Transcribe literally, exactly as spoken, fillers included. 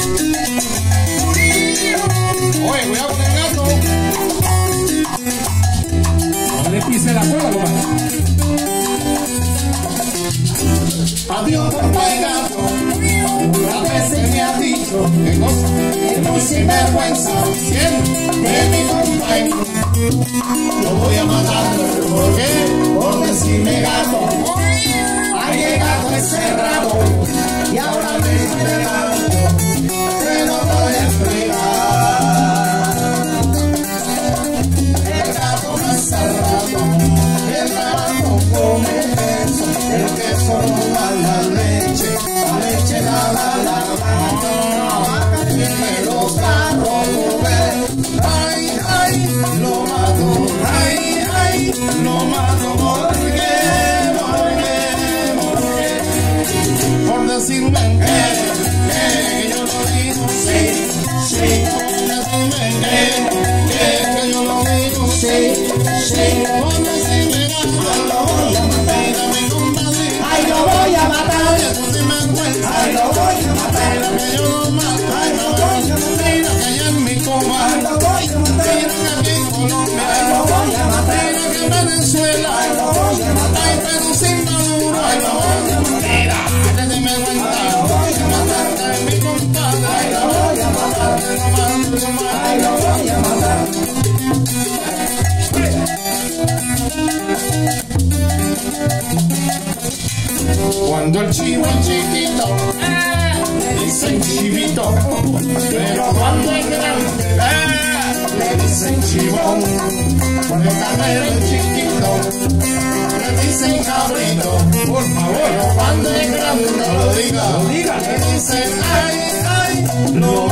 Oye, cuidado con el gato. No le pise la cola, compadre. Adiós, compadre gato. Una vez me ha dicho que cosa que muy sinvergüenza de mi compadre. Lo voy a matar. ¿Por qué? Por decirme gato. Ha llegado ese rabo y ahora me dice gato que no voy a entregar. El gato no es cerrado, el gato come queso, el queso no da la leche, la leche da la la la. Tiene los carros, ay, ay, lo mato, ay, ay, lo mato porque, porque, porque, por decirme que, que yo lo digo, sí, sí, por decirme que, que, que yo lo digo, sí, sí, por decirme que lo voy a matar, ay, lo voy a matar, ay, lo voy a matar, que yo lo mato, ay, lo voy a matar, mira que allá en mi coma, ay, lo voy a matar, mira que aquí en Colombia, ay, lo voy a matar, mira que en Venezuela, ay, lo voy a matar, ay, pero sin Maduro, ay, lo voy a matar, mira, desde me cuenta, ay, lo voy a matar, ay, mi compadre, ay, lo voy a matar, ay, lo voy a matar. Cuando el chivo es chiquito, eh, le dicen chivito, pero cuando es grande, eh, le dicen chivón. Cuando el carnero es chiquito, le dicen cabrito, por favor. Pero cuando es grande, no lo diga, lo diga, le dicen ay, ay, lo